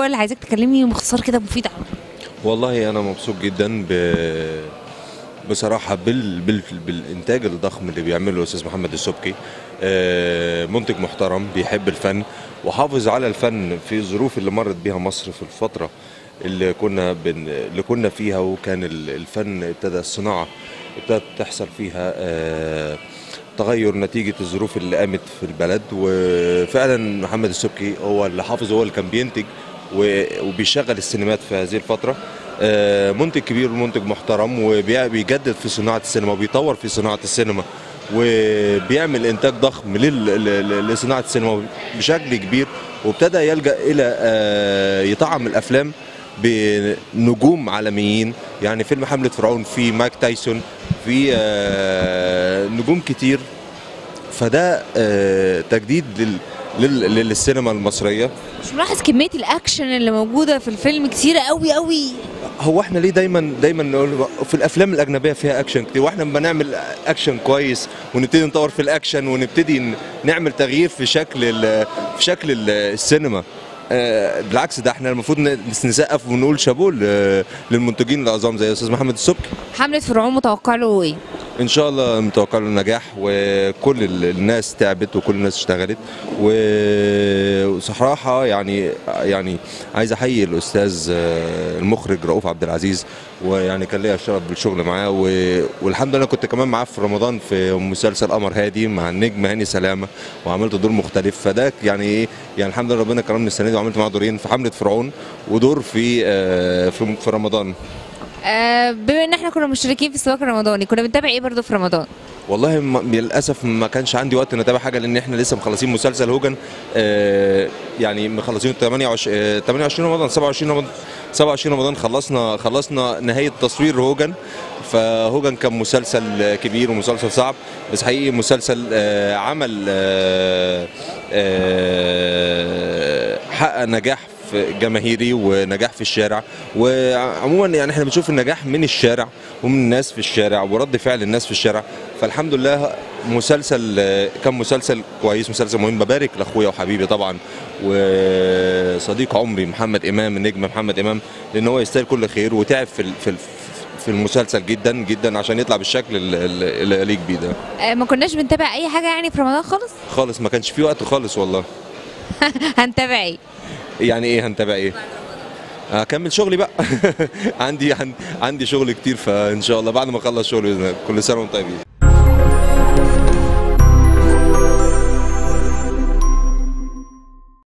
اللي عايزاك تكلمني باختصار كده مفيد عنه. والله انا مبسوط جدا بصراحه بالانتاج الضخم اللي بيعمله الاستاذ محمد السبكي. منتج محترم بيحب الفن وحافظ على الفن في الظروف اللي مرت بيها مصر في الفتره اللي كنا فيها، وكان الفن الصناعه ابتدت تحصل فيها تغير نتيجة الظروف اللي قامت في البلد. وفعلا محمد السبكي هو اللي حافظ، هو اللي كان بينتج وبيشغل السينمات في هذه الفترة. منتج كبير ومنتج محترم، وبيجدد في صناعة السينما وبيطور في صناعة السينما، وبيعمل إنتاج ضخم لصناعة السينما بشكل كبير، وابتدى يلجأ إلى يطعم الأفلام بنجوم عالميين. يعني فيلم حملة فرعون في مايك تايسون، في نجوم كتير، فده تجديد للسينما المصرية. مش ملاحظ كمية الأكشن اللي موجودة في الفيلم كتيرة قوي قوي؟ هو احنا ليه دايما نقول في الافلام الاجنبيه فيها اكشن كتير، واحنا لما نعمل اكشن كويس ونبتدي نطور في الاكشن ونبتدي نعمل تغيير في شكل السينما. بالعكس، ده احنا المفروض نسقف ونقول شابوه للمنتجين العظام زي الاستاذ محمد السبكي. حملة فرعون متوقع له ايه؟ ان شاء الله متوقع له النجاح، وكل الناس تعبت وكل الناس اشتغلت. وصراحه يعني عايز احيي الاستاذ المخرج رؤوف عبد العزيز، ويعني كان ليا الشرف بالشغل معاه، والحمد لله كنت كمان معاه في رمضان في مسلسل قمر هادي مع النجم هاني سلامه، وعملت دور مختلف. فده يعني ايه، يعني الحمد لله ربنا كرمني السنه دي وعملت معاه دورين في حمله فرعون ودور في رمضان. بما ان احنا كنا مشتركين في السباق الرمضاني، كنا بنتابع ايه برضو في رمضان؟ والله للاسف ما كانش عندي وقت نتابع حاجه، لان احنا لسه مخلصين مسلسل هوجن. يعني مخلصين 28 رمضان 27 رمضان خلصنا نهايه تصوير هوجن. فهوجن كان مسلسل كبير ومسلسل صعب، بس حقيقي مسلسل عمل حقق نجاح جماهيري ونجاح في الشارع. وعموما يعني احنا بنشوف النجاح من الشارع ومن الناس في الشارع ورد فعل الناس في الشارع. فالحمد لله كان مسلسل كويس، مسلسل مهم. ببارك لاخويا وحبيبي طبعا وصديق عمري محمد امام، النجم محمد امام، لان هو يستاهل كل خير، وتعب في المسلسل جدا جدا عشان يطلع بالشكل اللي يليق بيه ده. ما كناش بنتابع اي حاجه يعني في رمضان خالص، ما كانش في وقت خالص والله. هنتابع ايه؟ يعني ايه هنتابع ايه؟ اكمل شغلي بقى. عندي شغل كتير، فان شاء الله بعد ما اخلص شغلي باذن الله. كل سنه وانتم طيبين.